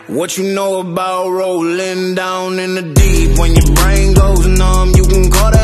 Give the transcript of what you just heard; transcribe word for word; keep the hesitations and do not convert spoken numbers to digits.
What you know about rolling down in the deep? When your brain goes numb, you can call that